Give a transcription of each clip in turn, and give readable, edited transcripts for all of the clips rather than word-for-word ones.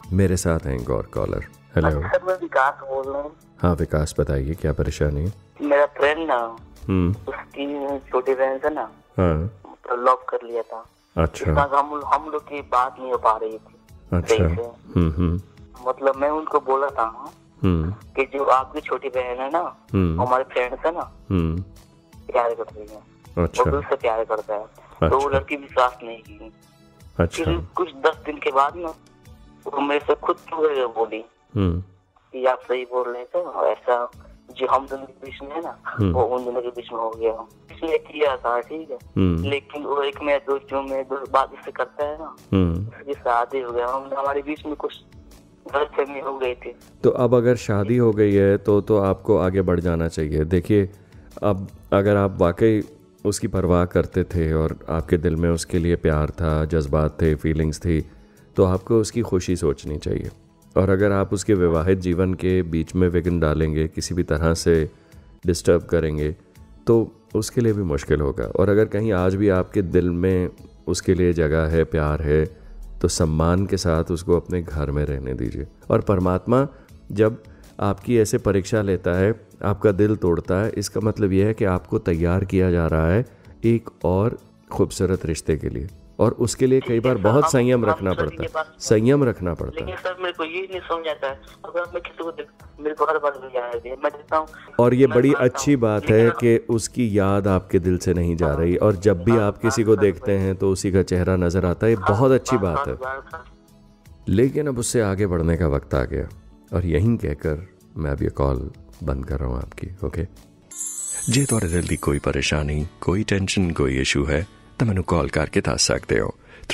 मेरे साथ हैं एक और कॉलर। हेलो सर, मैं विकास बोल रहा हूँ। हाँ विकास, बताइए क्या परेशानी है? मेरा फ्रेंड ना, उसकी छोटी बहन से ना लव कर लिया था। अच्छा। हम लोग की बात नहीं हो पा रही थी। अच्छा। मतलब मैं उनको बोला था कि जो आपकी छोटी बहन है ना, हमारे फ्रेंड से ना प्यार कर रही है। अच्छा। वो उससे प्यार करता है। अच्छा। तो वो लड़की विश्वास नहीं की। अच्छा। फिर कुछ 10 दिन के बाद ना वो मेरे से खुद बोली कि आप सही बोल रहे थे, ऐसा जो हम दोनों के बीच में है ना, वो उन दोनों के बीच में हो गया। इसलिए किया था, ठीक है, लेकिन वो एक में दो बात इससे करता है ना, उसकी शादी हो गया। हमारे बीच में कुछ गलतफहमी हो गई थी। तो अब अगर शादी हो गई है तो आपको आगे बढ़ जाना चाहिए। देखिए, अब अगर आप वाकई उसकी परवाह करते थे और आपके दिल में उसके लिए प्यार था, जज्बात थे, फीलिंग्स थी, तो आपको उसकी खुशी सोचनी चाहिए। और अगर आप उसके विवाहित जीवन के बीच में विघ्न डालेंगे, किसी भी तरह से डिस्टर्ब करेंगे, तो उसके लिए भी मुश्किल होगा। और अगर कहीं आज भी आपके दिल में उसके लिए जगह है, प्यार है, तो सम्मान के साथ उसको अपने घर में रहने दीजिए। और परमात्मा जब आपकी ऐसे परीक्षा लेता है, आपका दिल तोड़ता है, इसका मतलब यह है कि आपको तैयार किया जा रहा है एक और खूबसूरत रिश्ते के लिए। और उसके लिए कई बार बहुत संयम रखना पड़ता है, संयम रखना पड़ता है। लेकिन सर मेरे को ये नहीं समझ आता है, अगर मैं किसी को मेरे को हर बार मैं देखता हूँ। और ये बड़ी अच्छी बात है कि उसकी याद आपके दिल से नहीं जा रही, और जब भी आप किसी को देखते हैं तो उसी का चेहरा नजर आता है, ये बहुत अच्छी बात है। लेकिन अब उससे आगे बढ़ने का वक्त आ गया, और यहीं कहकर मैं अब ये कॉल बंद कर रहा हूँ आपकी। ओके जे तुहाडे दिल दी कोई परेशानी, कोई टेंशन, कोई इशू है तो मैनू कॉल करके दस सकते हो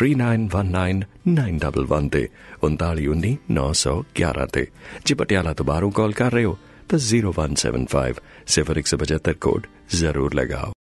39199111 ते 391911 ते। जे पटियाला तो बाहरों कॉल कर रहे हो तो 0175 0175 कोड जरूर लगाओ।